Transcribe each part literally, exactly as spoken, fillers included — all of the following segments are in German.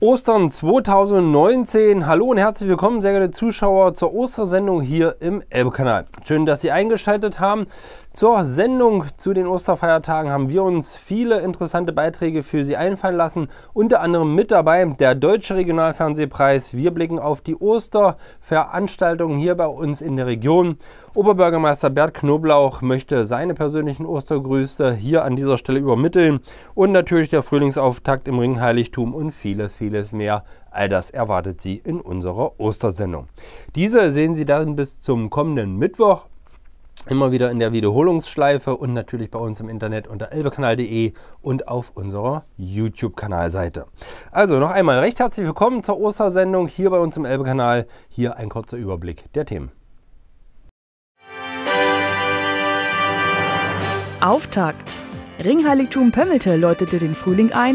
Ostern zweitausendneunzehn. Hallo und herzlich willkommen, sehr geehrte Zuschauer, zur Ostersendung hier im Elbe-Kanal. Schön, dass Sie eingeschaltet haben. Zur Sendung zu den Osterfeiertagen haben wir uns viele interessante Beiträge für Sie einfallen lassen. Unter anderem mit dabei der Deutsche Regionalfernsehpreis. Wir blicken auf die Osterveranstaltungen hier bei uns in der Region. Oberbürgermeister Bert Knoblauch möchte seine persönlichen Ostergrüße hier an dieser Stelle übermitteln. Und natürlich der Frühlingsauftakt im Ringheiligtum und vieles, vieles mehr. All das erwartet Sie in unserer Ostersendung. Diese sehen Sie dann bis zum kommenden Mittwoch. Immer wieder in der Wiederholungsschleife und natürlich bei uns im Internet unter elbekanal punkt de und auf unserer YouTube-Kanalseite. Also noch einmal recht herzlich willkommen zur Ostersendung hier bei uns im Elbe-Kanal. Hier ein kurzer Überblick der Themen. Auftakt. Ringheiligtum Pömmelte läutete den Frühling ein.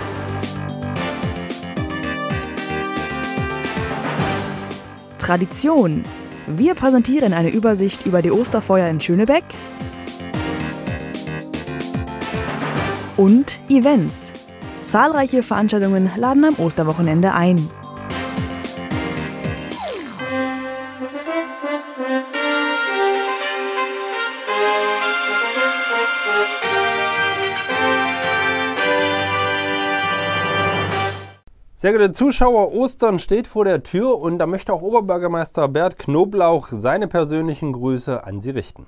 Tradition. Wir präsentieren eine Übersicht über die Osterfeuer in Schönebeck. Und Events. Zahlreiche Veranstaltungen laden am Osterwochenende ein. Sehr geehrte Zuschauer, Ostern steht vor der Tür und da möchte auch Oberbürgermeister Bert Knoblauch seine persönlichen Grüße an Sie richten.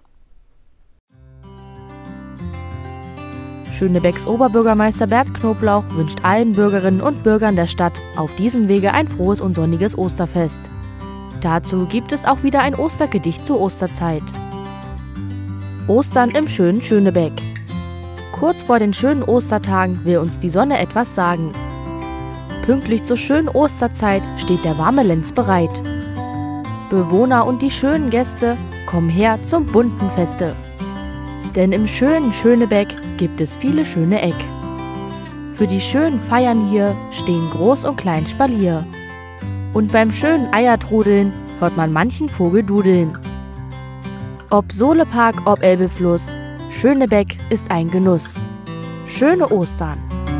Schönebecks Oberbürgermeister Bert Knoblauch wünscht allen Bürgerinnen und Bürgern der Stadt auf diesem Wege ein frohes und sonniges Osterfest. Dazu gibt es auch wieder ein Ostergedicht zur Osterzeit. Ostern im schönen Schönebeck. Kurz vor den schönen Ostertagen will uns die Sonne etwas sagen. Pünktlich zur schönen Osterzeit steht der warme Lenz bereit. Bewohner und die schönen Gäste kommen her zum bunten Feste. Denn im schönen Schönebeck gibt es viele schöne Eck. Für die schönen Feiern hier stehen Groß und Klein Spalier. Und beim schönen Eiertrudeln hört man manchen Vogel dudeln. Ob Sohlepark, ob Elbefluss, Schönebeck ist ein Genuss. Schöne Ostern!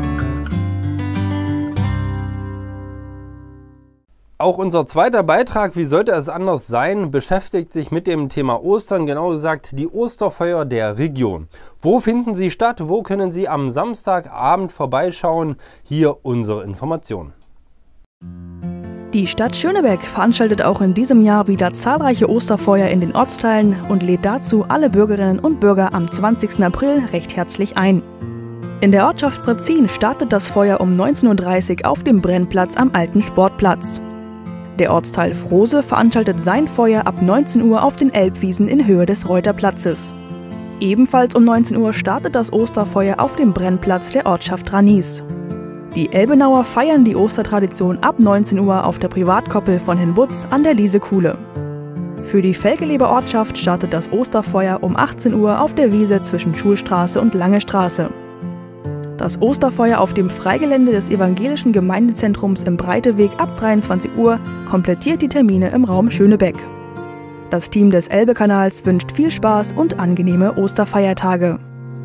Auch unser zweiter Beitrag, wie sollte es anders sein, beschäftigt sich mit dem Thema Ostern, genau gesagt die Osterfeuer der Region. Wo finden sie statt? Wo können Sie am Samstagabend vorbeischauen? Hier unsere Informationen. Die Stadt Schönebeck veranstaltet auch in diesem Jahr wieder zahlreiche Osterfeuer in den Ortsteilen und lädt dazu alle Bürgerinnen und Bürger am zwanzigsten April recht herzlich ein. In der Ortschaft Pretzin startet das Feuer um neunzehn Uhr dreißig auf dem Brennplatz am alten Sportplatz. Der Ortsteil Frose veranstaltet sein Feuer ab neunzehn Uhr auf den Elbwiesen in Höhe des Reuterplatzes. Ebenfalls um neunzehn Uhr startet das Osterfeuer auf dem Brennplatz der Ortschaft Ranis. Die Elbenauer feiern die Ostertradition ab neunzehn Uhr auf der Privatkoppel von Herrn Butz an der Liesekuhle. Für die Velkeleber Ortschaft startet das Osterfeuer um achtzehn Uhr auf der Wiese zwischen Schulstraße und Lange Straße. Das Osterfeuer auf dem Freigelände des evangelischen Gemeindezentrums im Breiteweg ab dreiundzwanzig Uhr komplettiert die Termine im Raum Schönebeck. Das Team des Elbe-Kanals wünscht viel Spaß und angenehme Osterfeiertage.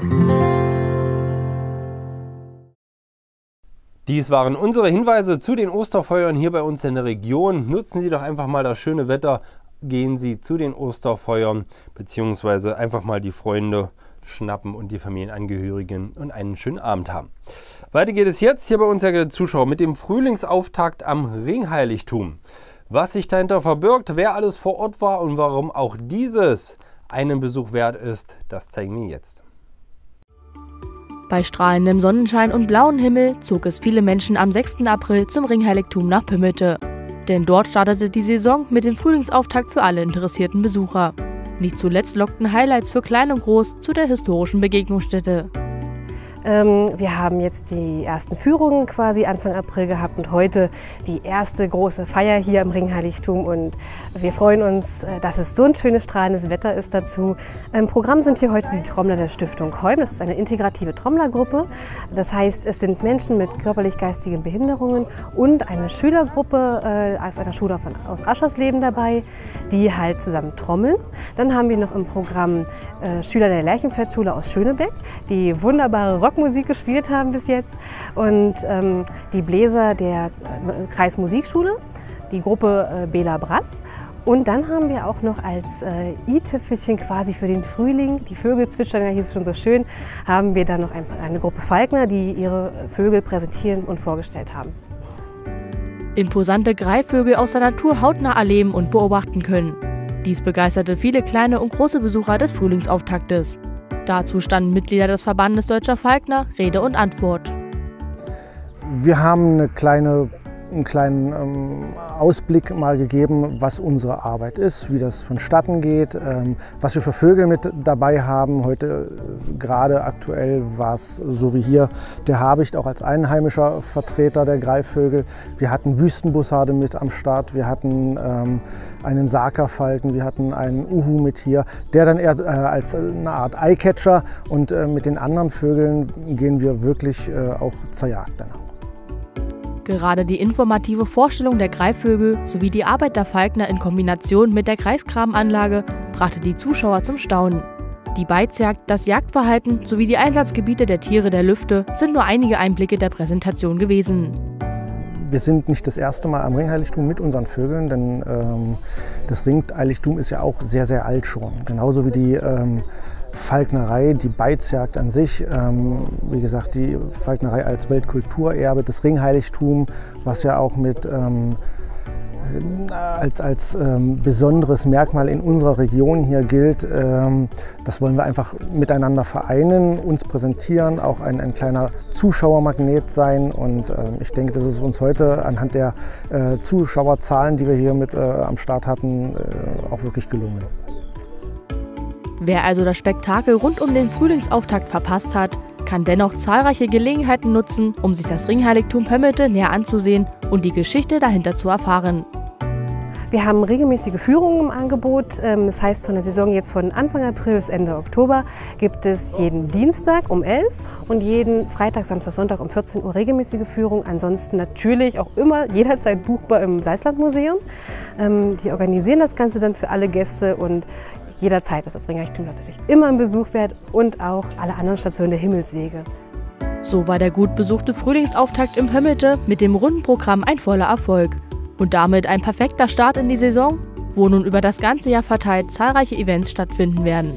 Dies waren unsere Hinweise zu den Osterfeuern hier bei uns in der Region. Nutzen Sie doch einfach mal das schöne Wetter, gehen Sie zu den Osterfeuern beziehungsweise einfach mal die Freunde schnappen und die Familienangehörigen und einen schönen Abend haben. Weiter geht es jetzt hier bei uns, sehr geehrte Zuschauer, mit dem Frühlingsauftakt am Ringheiligtum. Was sich dahinter verbirgt, wer alles vor Ort war und warum auch dieses einen Besuch wert ist, das zeigen wir jetzt. Bei strahlendem Sonnenschein und blauem Himmel zog es viele Menschen am sechsten April zum Ringheiligtum nach Pömmelte. Denn dort startete die Saison mit dem Frühlingsauftakt für alle interessierten Besucher. Nicht zuletzt lockten Highlights für Klein und Groß zu der historischen Begegnungsstätte. Ähm, wir haben jetzt die ersten Führungen quasi Anfang April gehabt und heute die erste große Feier hier im Ringheiligtum. Und wir freuen uns, dass es so ein schönes, strahlendes Wetter ist dazu. Im Programm sind hier heute die Trommler der Stiftung Holm. Das ist eine integrative Trommlergruppe. Das heißt, es sind Menschen mit körperlich-geistigen Behinderungen und eine Schülergruppe äh, aus einer Schule von, aus Aschersleben dabei, die halt zusammen trommeln. Dann haben wir noch im Programm äh, Schüler der Lerchenfeldschule aus Schönebeck, die wunderbare Rock Blockmusik gespielt haben bis jetzt. Und ähm, die Bläser der Kreismusikschule, die Gruppe äh, Bela Brass. Und dann haben wir auch noch als äh, i-Tüpfelchen quasi für den Frühling, die Vögel zwitschern ja hier schon so schön, haben wir dann noch ein, eine Gruppe Falkner, die ihre Vögel präsentieren und vorgestellt haben. Imposante Greifvögel aus der Natur hautnah erleben und beobachten können. Dies begeisterte viele kleine und große Besucher des Frühlingsauftaktes. Dazu standen Mitglieder des Verbandes Deutscher Falkner Rede und Antwort. Wir haben eine kleine einen kleinen ähm, Ausblick mal gegeben, was unsere Arbeit ist, wie das vonstatten geht, ähm, was wir für Vögel mit dabei haben. Heute äh, gerade aktuell war es so wie hier der Habicht auch als einheimischer Vertreter der Greifvögel. Wir hatten Wüstenbussarde mit am Start, wir hatten ähm, einen Sakerfalken, wir hatten einen Uhu mit hier, der dann eher äh, als eine Art Eyecatcher, und äh, mit den anderen Vögeln gehen wir wirklich äh, auch zur Jagd dann auch. Gerade die informative Vorstellung der Greifvögel sowie die Arbeit der Falkner in Kombination mit der Kreisgrabenanlage brachte die Zuschauer zum Staunen. Die Beizjagd, das Jagdverhalten sowie die Einsatzgebiete der Tiere der Lüfte sind nur einige Einblicke der Präsentation gewesen. Wir sind nicht das erste Mal am Ringheiligtum mit unseren Vögeln, denn ähm, das Ringheiligtum ist ja auch sehr, sehr alt schon. Genauso wie die ähm, Falknerei, die Beizjagd an sich, ähm, wie gesagt, die Falknerei als Weltkulturerbe, das Ringheiligtum, was ja auch mit ähm, als, als ähm, besonderes Merkmal in unserer Region hier gilt. Ähm, das wollen wir einfach miteinander vereinen, uns präsentieren, auch ein, ein kleiner Zuschauermagnet sein, und ähm, ich denke, das ist uns heute anhand der äh, Zuschauerzahlen, die wir hier mit äh, am Start hatten, äh, auch wirklich gelungen. Wer also das Spektakel rund um den Frühlingsauftakt verpasst hat, kann dennoch zahlreiche Gelegenheiten nutzen, um sich das Ringheiligtum Pömmete näher anzusehen und die Geschichte dahinter zu erfahren. Wir haben regelmäßige Führungen im Angebot. Das heißt, von der Saison jetzt von Anfang April bis Ende Oktober gibt es jeden Dienstag um elf und jeden Freitag, Samstag, Sonntag um vierzehn Uhr regelmäßige Führung. Ansonsten natürlich auch immer jederzeit buchbar im Salzlandmuseum. Die organisieren das Ganze dann für alle Gäste, und jederzeit ist das Ringheiligtum natürlich immer ein Besuch wert, und auch alle anderen Stationen der Himmelswege. So war der gut besuchte Frühlingsauftakt im Pömmete mit dem runden Programm ein voller Erfolg. Und damit ein perfekter Start in die Saison, wo nun über das ganze Jahr verteilt zahlreiche Events stattfinden werden.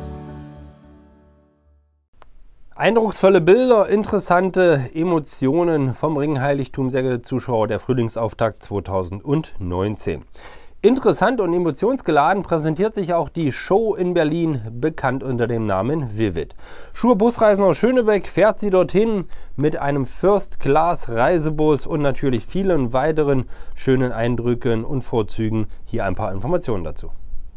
Eindrucksvolle Bilder, interessante Emotionen vom Ringheiligtum, sehr geehrte Zuschauer, der Frühlingsauftakt zweitausendneunzehn. Interessant und emotionsgeladen präsentiert sich auch die Show in Berlin, bekannt unter dem Namen Vivid. Schur Busreisen aus Schönebeck fährt sie dorthin mit einem First-Class-Reisebus und natürlich vielen weiteren schönen Eindrücken und Vorzügen. Hier ein paar Informationen dazu.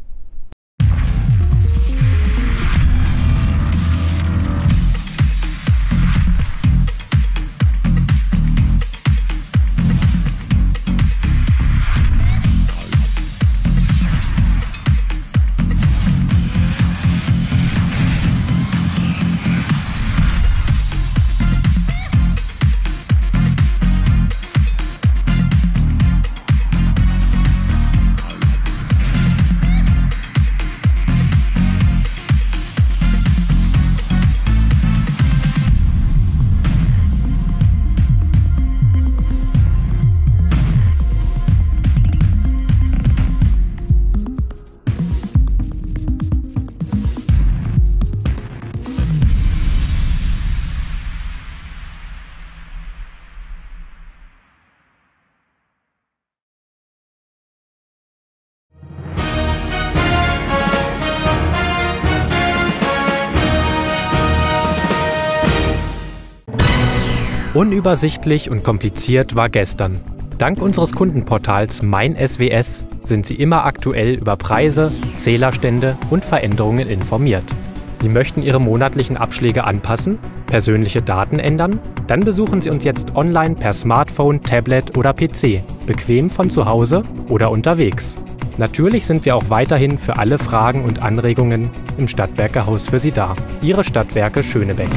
Unübersichtlich und kompliziert war gestern. Dank unseres Kundenportals Mein S W S sind Sie immer aktuell über Preise, Zählerstände und Veränderungen informiert. Sie möchten Ihre monatlichen Abschläge anpassen, persönliche Daten ändern? Dann besuchen Sie uns jetzt online per Smartphone, Tablet oder P C, bequem von zu Hause oder unterwegs. Natürlich sind wir auch weiterhin für alle Fragen und Anregungen im Stadtwerkehaus für Sie da. Ihre Stadtwerke Schönebeck.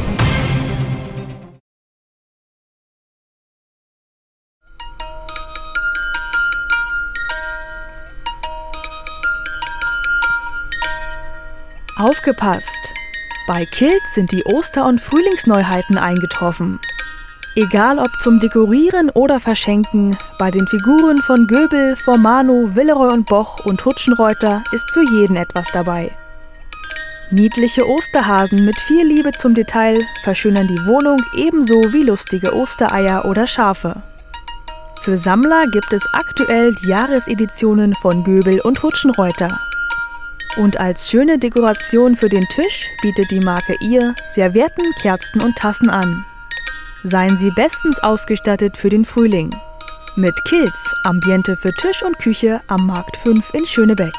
Aufgepasst! Bei Kilz sind die Oster- und Frühlingsneuheiten eingetroffen. Egal ob zum Dekorieren oder Verschenken, bei den Figuren von Göbel, Formano, Villeroy und Boch und Hutschenreuter ist für jeden etwas dabei. Niedliche Osterhasen mit viel Liebe zum Detail verschönern die Wohnung ebenso wie lustige Ostereier oder Schafe. Für Sammler gibt es aktuell die Jahreseditionen von Göbel und Hutschenreuter. Und als schöne Dekoration für den Tisch bietet die Marke ihr Servietten, Kerzen und Tassen an. Seien Sie bestens ausgestattet für den Frühling. Mit Kilz, Ambiente für Tisch und Küche am Markt fünf in Schönebeck.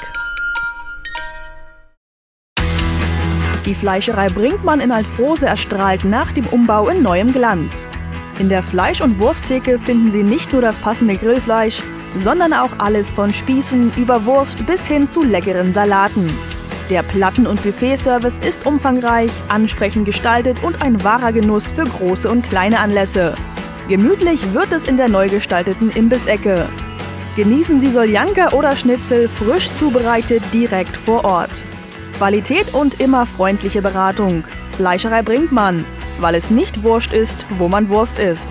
Die Fleischerei Brinkmann in Alfrose erstrahlt nach dem Umbau in neuem Glanz. In der Fleisch- und Wursttheke finden Sie nicht nur das passende Grillfleisch, sondern auch alles von Spießen über Wurst bis hin zu leckeren Salaten. Der Platten- und Buffetservice ist umfangreich, ansprechend gestaltet und ein wahrer Genuss für große und kleine Anlässe. Gemütlich wird es in der neu gestalteten Imbissecke. Genießen Sie Soljanka oder Schnitzel frisch zubereitet direkt vor Ort. Qualität und immer freundliche Beratung. Fleischerei Brinkmann, weil es nicht Wurst ist, wo man Wurst isst.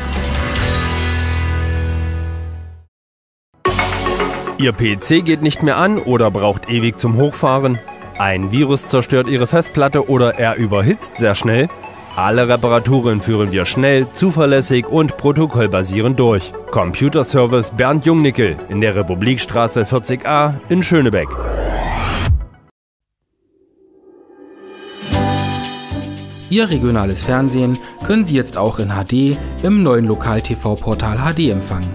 Ihr P C geht nicht mehr an oder braucht ewig zum Hochfahren? Ein Virus zerstört Ihre Festplatte oder er überhitzt sehr schnell? Alle Reparaturen führen wir schnell, zuverlässig und protokollbasierend durch. Computerservice Bernd Jungnickel in der Republikstraße vierzig a in Schönebeck. Ihr regionales Fernsehen können Sie jetzt auch in H D im neuen Lokal-T V-Portal H D empfangen.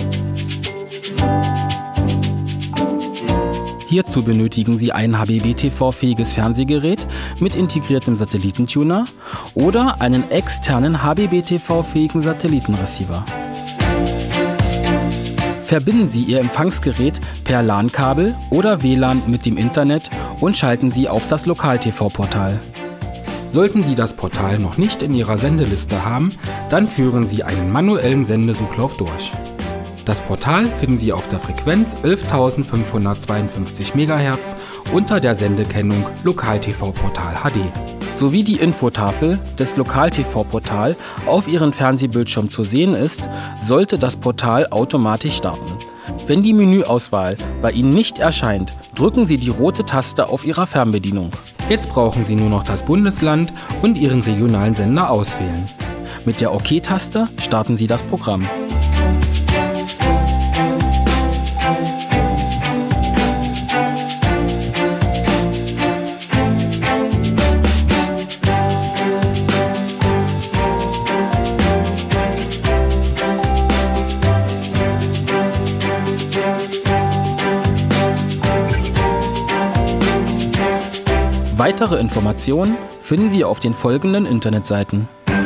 Hierzu benötigen Sie ein H B B T V-fähiges Fernsehgerät mit integriertem Satellitentuner oder einen externen H B B T V-fähigen Satellitenreceiver. Verbinden Sie Ihr Empfangsgerät per LAN-Kabel oder W L A N mit dem Internet und schalten Sie auf das Lokal-T V-Portal. Sollten Sie das Portal noch nicht in Ihrer Sendeliste haben, dann führen Sie einen manuellen Sendesuchlauf durch. Das Portal finden Sie auf der Frequenz elftausendfünfhundertzweiundfünfzig Megahertz unter der Sendekennung Lokal-T V-Portal H D. Sowie die Infotafel des Lokal-T V-Portal auf Ihrem Fernsehbildschirm zu sehen ist, sollte das Portal automatisch starten. Wenn die Menüauswahl bei Ihnen nicht erscheint, drücken Sie die rote Taste auf Ihrer Fernbedienung. Jetzt brauchen Sie nur noch das Bundesland und Ihren regionalen Sender auswählen. Mit der OK-Taste starten Sie das Programm. Weitere Informationen finden Sie auf den folgenden Internetseiten.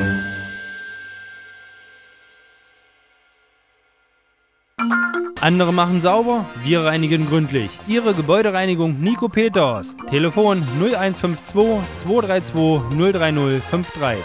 Andere machen sauber, wir reinigen gründlich. Ihre Gebäudereinigung Nico Peters. Telefon null eins fünf zwei zwei drei zwei null drei null fünf drei.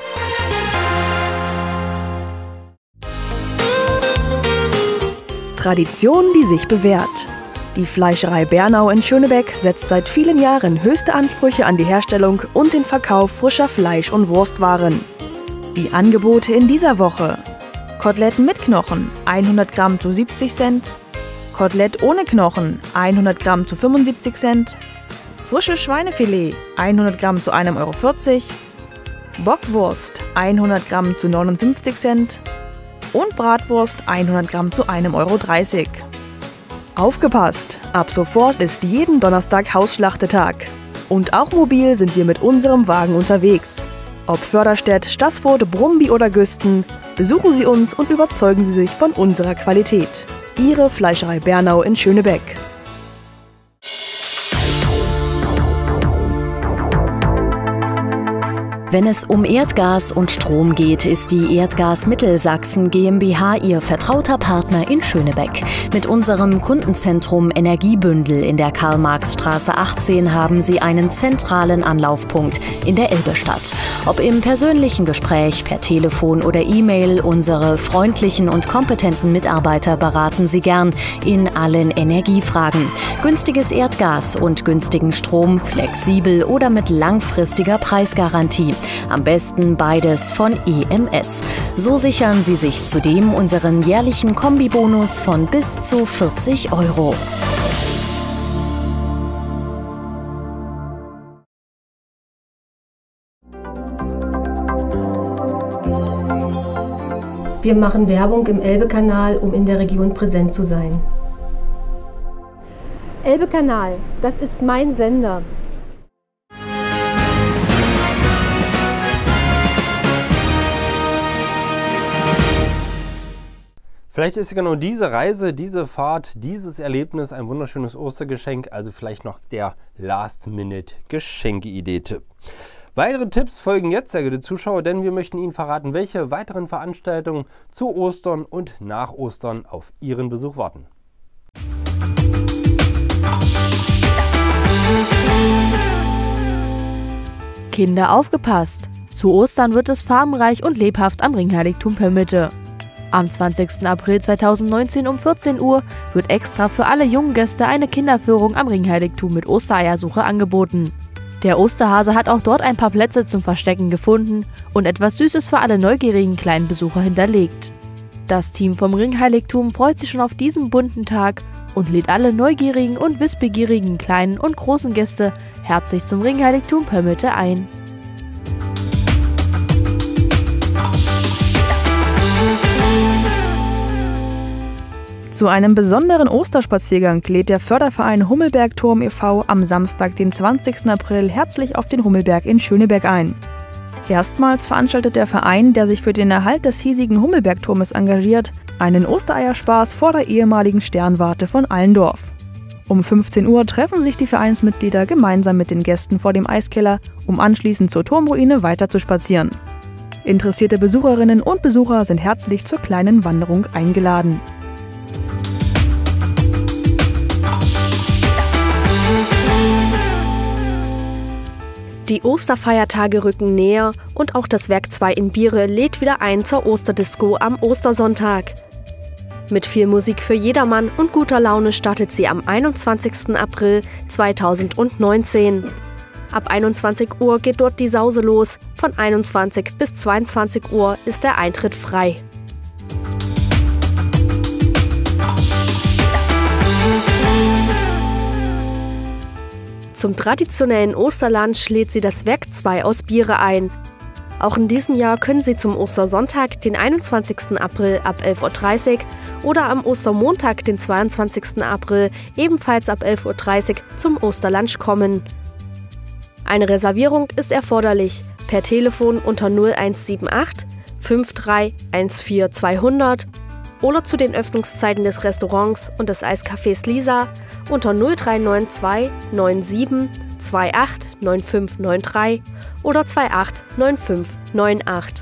Tradition, die sich bewährt. Die Fleischerei Bernau in Schönebeck setzt seit vielen Jahren höchste Ansprüche an die Herstellung und den Verkauf frischer Fleisch- und Wurstwaren. Die Angebote in dieser Woche: Koteletten mit Knochen hundert Gramm zu siebzig Cent, Kotelett ohne Knochen hundert Gramm zu fünfundsiebzig Cent, frisches Schweinefilet hundert Gramm zu ein Euro vierzig, Bockwurst hundert Gramm zu neunundfünfzig Cent und Bratwurst hundert Gramm zu ein Euro dreißig. Aufgepasst! Ab sofort ist jeden Donnerstag Hausschlachtetag. Und auch mobil sind wir mit unserem Wagen unterwegs. Ob Förderstedt, Staßfurt, Brumby oder Güsten, besuchen Sie uns und überzeugen Sie sich von unserer Qualität. Ihre Fleischerei Bernau in Schönebeck. Wenn es um Erdgas und Strom geht, ist die Erdgas Mittelsachsen GmbH Ihr vertrauter Partner in Schönebeck. Mit unserem Kundenzentrum Energiebündel in der Karl-Marx-Straße achtzehn haben Sie einen zentralen Anlaufpunkt in der Elbestadt. Ob im persönlichen Gespräch, per Telefon oder E-Mail, unsere freundlichen und kompetenten Mitarbeiter beraten Sie gern in allen Energiefragen. Günstiges Erdgas und günstigen Strom, flexibel oder mit langfristiger Preisgarantie. Am besten beides von E M S. So sichern Sie sich zudem unseren jährlichen Kombibonus von bis zu vierzig Euro. Wir machen Werbung im Elbe-Kanal, um in der Region präsent zu sein. Elbe-Kanal, das ist mein Sender. Vielleicht ist ja genau diese Reise, diese Fahrt, dieses Erlebnis ein wunderschönes Ostergeschenk, also vielleicht noch der Last-Minute-Geschenke-Idee-Tipp. Weitere Tipps folgen jetzt, sehr geehrte Zuschauer, denn wir möchten Ihnen verraten, welche weiteren Veranstaltungen zu Ostern und nach Ostern auf Ihren Besuch warten. Kinder, aufgepasst! Zu Ostern wird es farbenreich und lebhaft am Ringheiligtum Pömmette. Am zwanzigsten April zweitausendneunzehn um vierzehn Uhr wird extra für alle jungen Gäste eine Kinderführung am Ringheiligtum mit Ostereiersuche angeboten. Der Osterhase hat auch dort ein paar Plätze zum Verstecken gefunden und etwas Süßes für alle neugierigen kleinen Besucher hinterlegt. Das Team vom Ringheiligtum freut sich schon auf diesen bunten Tag und lädt alle neugierigen und wissbegierigen kleinen und großen Gäste herzlich zum Ringheiligtum Pömmette ein. Zu einem besonderen Osterspaziergang lädt der Förderverein Hummelbergturm e V am Samstag, den zwanzigsten April, herzlich auf den Hummelberg in Schönebeck ein. Erstmals veranstaltet der Verein, der sich für den Erhalt des hiesigen Hummelbergturmes engagiert, einen Ostereierspaß vor der ehemaligen Sternwarte von Allendorf. Um fünfzehn Uhr treffen sich die Vereinsmitglieder gemeinsam mit den Gästen vor dem Eiskeller, um anschließend zur Turmruine weiter zu spazieren. Interessierte Besucherinnen und Besucher sind herzlich zur kleinen Wanderung eingeladen. Die Osterfeiertage rücken näher und auch das Werk zwei in Biere lädt wieder ein zur Osterdisco am Ostersonntag. Mit viel Musik für jedermann und guter Laune startet sie am einundzwanzigsten April zweitausendneunzehn. Ab einundzwanzig Uhr geht dort die Sause los, von einundzwanzig bis zweiundzwanzig Uhr ist der Eintritt frei. Zum traditionellen Osterlunch lädt sie das Werk zwei aus Biere ein. Auch in diesem Jahr können Sie zum Ostersonntag, den einundzwanzigsten April ab elf Uhr dreißig oder am Ostermontag, den zweiundzwanzigsten April, ebenfalls ab elf Uhr dreißig zum Osterlunch kommen. Eine Reservierung ist erforderlich per Telefon unter null eins sieben acht fünf drei eins vier zweihundert oder zu den Öffnungszeiten des Restaurants und des Eiscafés Lisa unter null drei neun zwei neun sieben zwei acht neun fünf neun drei oder zwei acht neun fünf neun acht.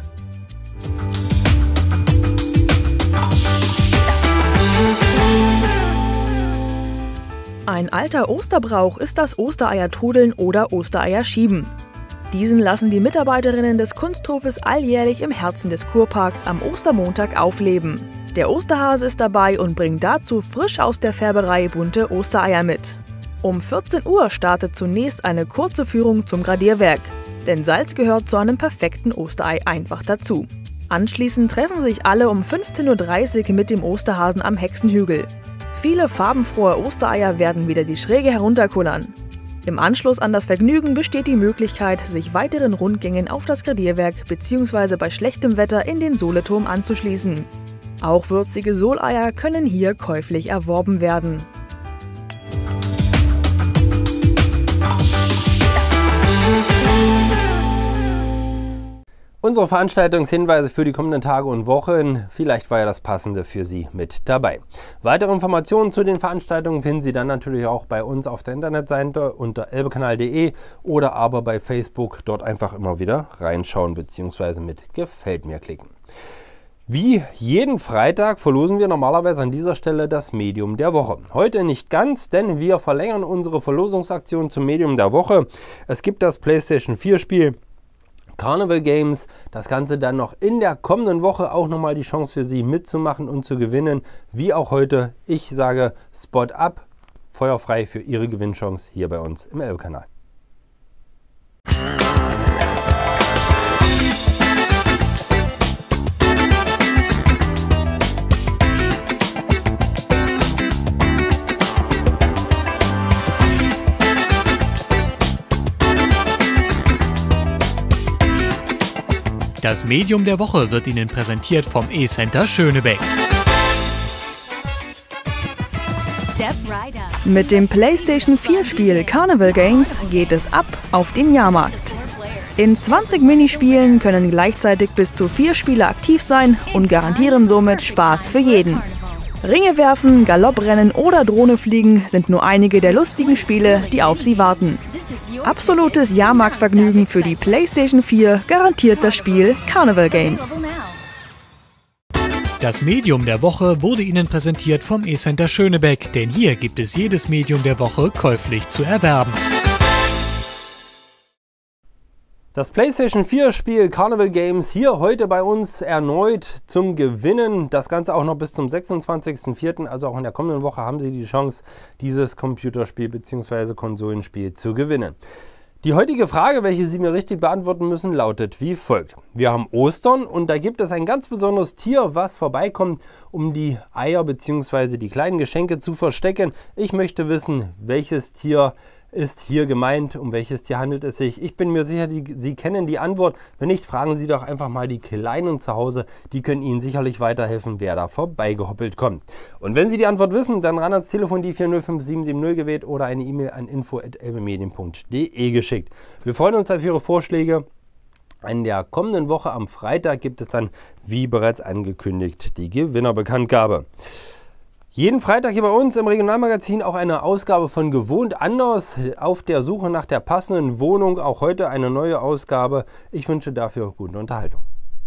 Ein alter Osterbrauch ist das Ostereiertrudeln oder Ostereierschieben. Diesen lassen die Mitarbeiterinnen des Kunsthofes alljährlich im Herzen des Kurparks am Ostermontag aufleben. Der Osterhase ist dabei und bringt dazu frisch aus der Färberei bunte Ostereier mit. Um vierzehn Uhr startet zunächst eine kurze Führung zum Gradierwerk, denn Salz gehört zu einem perfekten Osterei einfach dazu. Anschließend treffen sich alle um fünfzehn Uhr dreißig mit dem Osterhasen am Hexenhügel. Viele farbenfrohe Ostereier werden wieder die Schräge herunterkullern. Im Anschluss an das Vergnügen besteht die Möglichkeit, sich weiteren Rundgängen auf das Gradierwerk bzw. bei schlechtem Wetter in den Soleturm anzuschließen. Auch würzige Soleier können hier käuflich erworben werden. Unsere Veranstaltungshinweise für die kommenden Tage und Wochen. Vielleicht war ja das Passende für Sie mit dabei. Weitere Informationen zu den Veranstaltungen finden Sie dann natürlich auch bei uns auf der Internetseite unter elbekanal punkt de oder aber bei Facebook. Dort einfach immer wieder reinschauen bzw. mit Gefällt mir klicken. Wie jeden Freitag verlosen wir normalerweise an dieser Stelle das Medium der Woche. Heute nicht ganz, denn wir verlängern unsere Verlosungsaktion zum Medium der Woche. Es gibt das PlayStation vier Spiel Carnival Games. Das Ganze dann noch in der kommenden Woche auch nochmal die Chance für Sie mitzumachen und zu gewinnen. Wie auch heute. Ich sage Spot up, feuerfrei für Ihre Gewinnchance hier bei uns im Elbe-Kanal. Das Medium der Woche wird Ihnen präsentiert vom E-Center Schönebeck. Mit dem PlayStation vier Spiel Carnival Games geht es ab auf den Jahrmarkt. In zwanzig Minispielen können gleichzeitig bis zu vier Spieler aktiv sein und garantieren somit Spaß für jeden. Ringe werfen, Galopprennen oder Drohne fliegen sind nur einige der lustigen Spiele, die auf Sie warten. Absolutes Jahrmarktvergnügen für die PlayStation vier garantiert das Spiel Carnival Games. Das Medium der Woche wurde Ihnen präsentiert vom E-Center Schönebeck, denn hier gibt es jedes Medium der Woche käuflich zu erwerben. Das PlayStation vier Spiel Carnival Games hier heute bei uns erneut zum Gewinnen. Das Ganze auch noch bis zum sechsundzwanzigsten vierten Also auch in der kommenden Woche haben Sie die Chance, dieses Computerspiel bzw. Konsolenspiel zu gewinnen. Die heutige Frage, welche Sie mir richtig beantworten müssen, lautet wie folgt. Wir haben Ostern und da gibt es ein ganz besonderes Tier, was vorbeikommt, um die Eier bzw. die kleinen Geschenke zu verstecken. Ich möchte wissen, welches Tier ist hier gemeint, um welches Tier handelt es sich. Ich bin mir sicher, die, Sie kennen die Antwort. Wenn nicht, fragen Sie doch einfach mal die Kleinen zu Hause. Die können Ihnen sicherlich weiterhelfen, wer da vorbeigehoppelt kommt. Und wenn Sie die Antwort wissen, dann ran ans Telefon die vier null fünf sieben sieben null gewählt oder eine E-Mail an info at elbemedien punkt de geschickt. Wir freuen uns auf Ihre Vorschläge. In der kommenden Woche am Freitag gibt es dann, wie bereits angekündigt, die Gewinnerbekanntgabe. Jeden Freitag hier bei uns im Regionalmagazin auch eine Ausgabe von Gewohnt anders, auf der Suche nach der passenden Wohnung. Auch heute eine neue Ausgabe. Ich wünsche dafür gute Unterhaltung.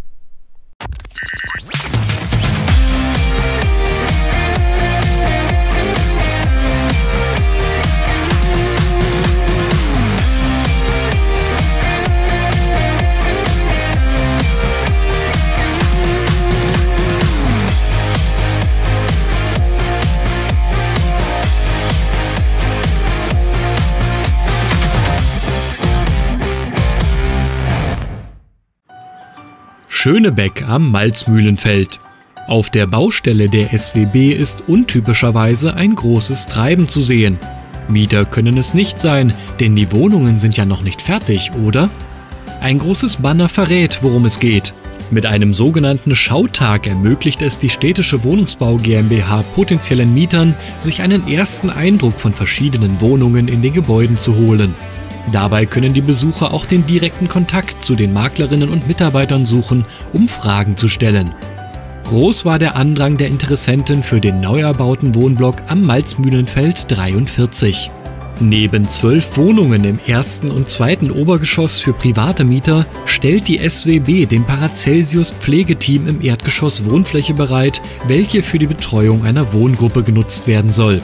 Schönebeck am Malzmühlenfeld. Auf der Baustelle der S W B ist untypischerweise ein großes Treiben zu sehen. Mieter können es nicht sein, denn die Wohnungen sind ja noch nicht fertig, oder? Ein großes Banner verrät, worum es geht. Mit einem sogenannten Schautag ermöglicht es die Städtische Wohnungsbau GmbH potenziellen Mietern, sich einen ersten Eindruck von verschiedenen Wohnungen in den Gebäuden zu holen. Dabei können die Besucher auch den direkten Kontakt zu den Maklerinnen und Mitarbeitern suchen, um Fragen zu stellen. Groß war der Andrang der Interessenten für den neu erbauten Wohnblock am Malzmühlenfeld dreiundvierzig. Neben zwölf Wohnungen im ersten und zweiten Obergeschoss für private Mieter stellt die S W B dem Paracelsius Pflegeteam im Erdgeschoss Wohnfläche bereit, welche für die Betreuung einer Wohngruppe genutzt werden soll.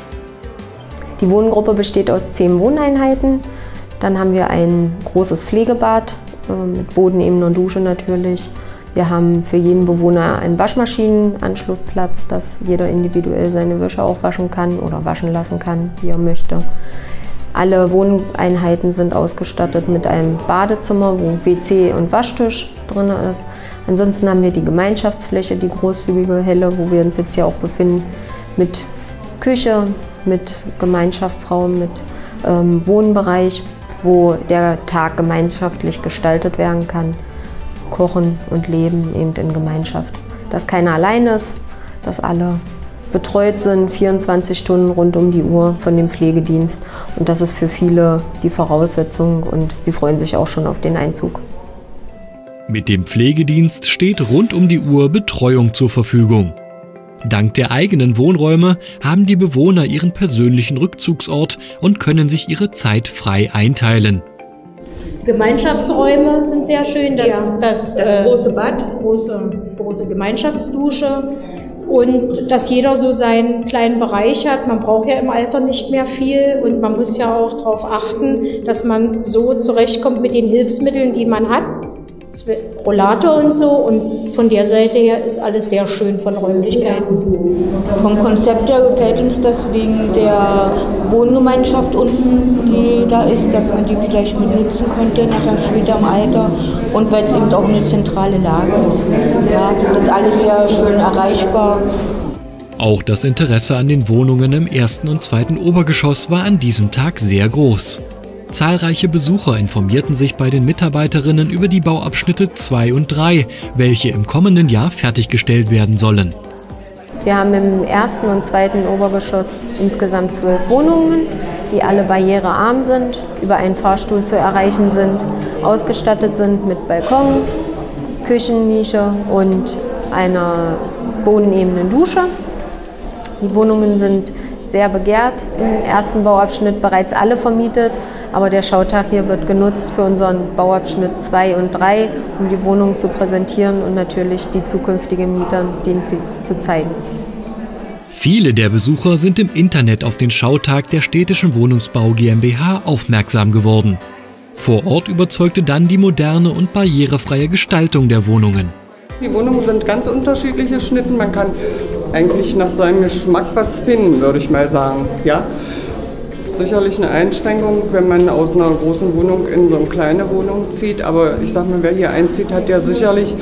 Die Wohngruppe besteht aus zehn Wohneinheiten. Dann haben wir ein großes Pflegebad äh, mit Bodenebene und Dusche natürlich. Wir haben für jeden Bewohner einen Waschmaschinenanschlussplatz, dass jeder individuell seine Wäsche auch waschen kann oder waschen lassen kann, wie er möchte. Alle Wohneinheiten sind ausgestattet mit einem Badezimmer, wo W C und Waschtisch drin ist. Ansonsten haben wir die Gemeinschaftsfläche, die großzügige helle, wo wir uns jetzt hier auch befinden, mit Küche, mit Gemeinschaftsraum, mit ähm, Wohnbereich, wo der Tag gemeinschaftlich gestaltet werden kann. Kochen und Leben eben in Gemeinschaft. Dass keiner allein ist, dass alle betreut sind, vierundzwanzig Stunden rund um die Uhr von dem Pflegedienst. Und das ist für viele die Voraussetzung und sie freuen sich auch schon auf den Einzug. Mit dem Pflegedienst steht rund um die Uhr Betreuung zur Verfügung. Dank der eigenen Wohnräume haben die Bewohner ihren persönlichen Rückzugsort und können sich ihre Zeit frei einteilen. Gemeinschaftsräume sind sehr schön, das, ja, das, das äh, große Bad, große, große Gemeinschaftsdusche und dass jeder so seinen kleinen Bereich hat. Man braucht ja im Alter nicht mehr viel und man muss ja auch darauf achten, dass man so zurechtkommt mit den Hilfsmitteln, die man hat. Rollator und so, und von der Seite her ist alles sehr schön von Räumlichkeiten. Vom Konzept her gefällt uns das wegen der Wohngemeinschaft unten, die da ist, dass man die vielleicht mit nutzen könnte, nachher später im Alter, und weil es eben auch eine zentrale Lage ist. Ja, das ist alles sehr schön erreichbar. Auch das Interesse an den Wohnungen im ersten und zweiten Obergeschoss war an diesem Tag sehr groß. Zahlreiche Besucher informierten sich bei den Mitarbeiterinnen über die Bauabschnitte zwei und drei, welche im kommenden Jahr fertiggestellt werden sollen. Wir haben im ersten und zweiten Obergeschoss insgesamt zwölf Wohnungen, die alle barrierearm sind, über einen Fahrstuhl zu erreichen sind, ausgestattet sind mit Balkon, Küchennische und einer bodenebenen Dusche. Die Wohnungen sind sehr begehrt, im ersten Bauabschnitt bereits alle vermietet, aber der Schautag hier wird genutzt für unseren Bauabschnitt zwei und drei, um die Wohnungen zu präsentieren und natürlich die zukünftigen Mietern denen zu zeigen. Viele der Besucher sind im Internet auf den Schautag der Städtischen Wohnungsbau GmbH aufmerksam geworden. Vor Ort überzeugte dann die moderne und barrierefreie Gestaltung der Wohnungen. Die Wohnungen sind ganz unterschiedliche Schnitten. Man kann eigentlich nach seinem Geschmack was finden, würde ich mal sagen. Ja? Ist sicherlich eine Einschränkung, wenn man aus einer großen Wohnung in so eine kleine Wohnung zieht. Aber ich sag mal, wer hier einzieht, hat ja sicherlich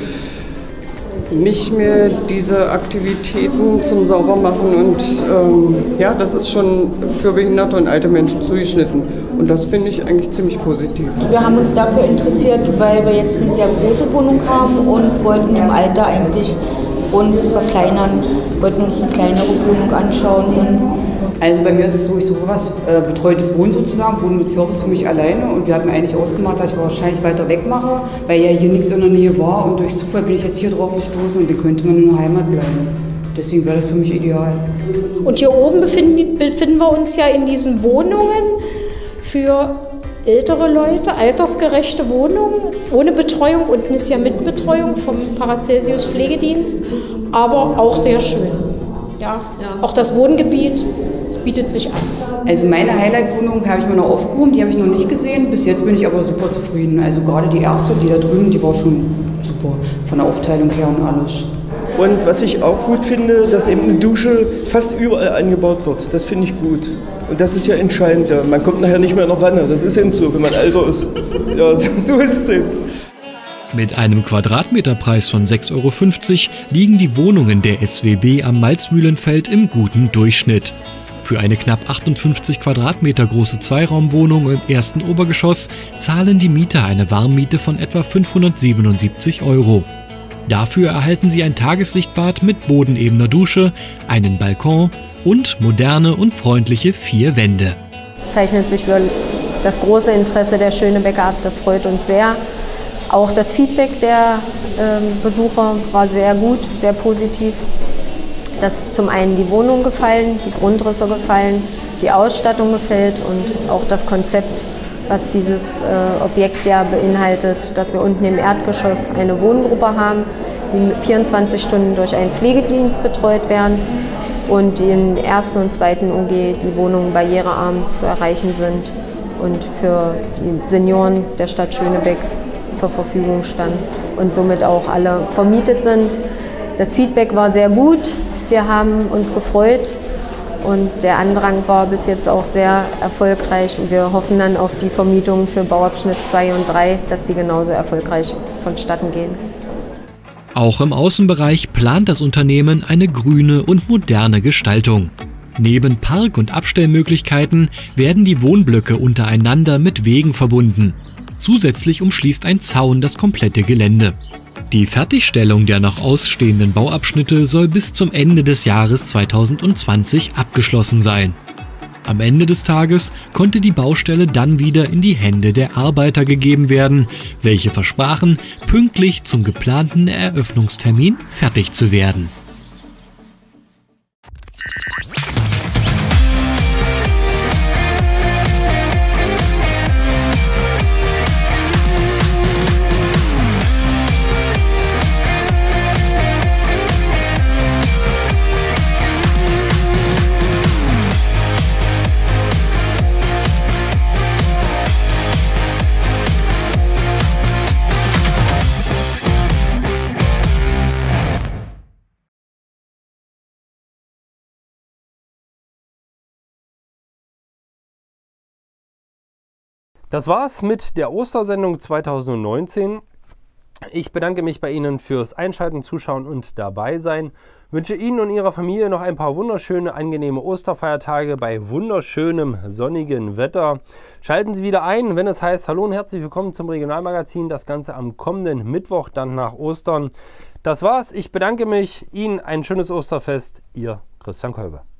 nicht mehr diese Aktivitäten zum Saubermachen. Und ähm, ja, das ist schon für behinderte und alte Menschen zugeschnitten. Und das finde ich eigentlich ziemlich positiv. Wir haben uns dafür interessiert, weil wir jetzt eine sehr große Wohnung haben und wollten im Alter eigentlich uns verkleinern, wollten uns eine kleinere Wohnung anschauen. Also bei mir ist es so, ich suche was äh, betreutes Wohnen sozusagen, Wohnen mit Service für mich alleine, und wir hatten eigentlich ausgemacht, dass ich wahrscheinlich weiter weg mache, weil ja hier nichts in der Nähe war, und durch Zufall bin ich jetzt hier drauf gestoßen und dann könnte man in der Heimat bleiben. Deswegen wäre das für mich ideal. Und hier oben befinden, befinden wir uns ja in diesen Wohnungen für ältere Leute, altersgerechte Wohnungen, ohne Betreuung. Unten ist ja Mitbetreuung vom Paracelsius Pflegedienst, aber auch sehr schön. Ja, ja. Auch das Wohngebiet, es bietet sich an. Also meine Highlight-Wohnung habe ich mir noch aufgehoben, die habe ich noch nicht gesehen. Bis jetzt bin ich aber super zufrieden. Also gerade die erste, die da drüben, die war schon super von der Aufteilung her und alles. Und was ich auch gut finde, dass eben eine Dusche fast überall eingebaut wird. Das finde ich gut. Und das ist ja entscheidend. Ja. Man kommt nachher nicht mehr in der Wanne. Das ist eben so, wenn man älter ist. Ja, so, so ist es eben. Mit einem Quadratmeterpreis von sechs Euro fünfzig liegen die Wohnungen der S W B am Malzmühlenfeld im guten Durchschnitt. Für eine knapp achtundfünfzig Quadratmeter große Zweiraumwohnung im ersten Obergeschoss zahlen die Mieter eine Warmmiete von etwa fünfhundertsiebenundsiebzig Euro. Dafür erhalten sie ein Tageslichtbad mit bodenebener Dusche, einen Balkon und moderne und freundliche vier Wände. Zeichnet sich für das große Interesse der Schönebecker ab, das freut uns sehr. Auch das Feedback der ähm, Besucher war sehr gut, sehr positiv. Dass zum einen die Wohnung gefallen, die Grundrisse gefallen, die Ausstattung gefällt und auch das Konzept, was dieses äh, Objekt ja beinhaltet, dass wir unten im Erdgeschoss eine Wohngruppe haben, die vierundzwanzig Stunden durch einen Pflegedienst betreut werden und im ersten und zweiten O G die Wohnungen barrierearm zu erreichen sind und für die Senioren der Stadt Schönebeck zur Verfügung standen und somit auch alle vermietet sind. Das Feedback war sehr gut, wir haben uns gefreut und der Andrang war bis jetzt auch sehr erfolgreich und wir hoffen dann auf die Vermietungen für Bauabschnitt zwei und drei, dass die genauso erfolgreich vonstatten gehen. Auch im Außenbereich plant das Unternehmen eine grüne und moderne Gestaltung. Neben Park- und Abstellmöglichkeiten werden die Wohnblöcke untereinander mit Wegen verbunden. Zusätzlich umschließt ein Zaun das komplette Gelände. Die Fertigstellung der noch ausstehenden Bauabschnitte soll bis zum Ende des Jahres zweitausendzwanzig abgeschlossen sein. Am Ende des Tages konnte die Baustelle dann wieder in die Hände der Arbeiter gegeben werden, welche versprachen, pünktlich zum geplanten Eröffnungstermin fertig zu werden. Das war's mit der Ostersendung zweitausendneunzehn. Ich bedanke mich bei Ihnen fürs Einschalten, Zuschauen und dabei sein. Wünsche Ihnen und Ihrer Familie noch ein paar wunderschöne, angenehme Osterfeiertage bei wunderschönem, sonnigen Wetter. Schalten Sie wieder ein, wenn es heißt, hallo und herzlich willkommen zum Regionalmagazin. Das Ganze am kommenden Mittwoch, dann nach Ostern. Das war's. Ich bedanke mich. Ihnen ein schönes Osterfest. Ihr Christian Kolbe.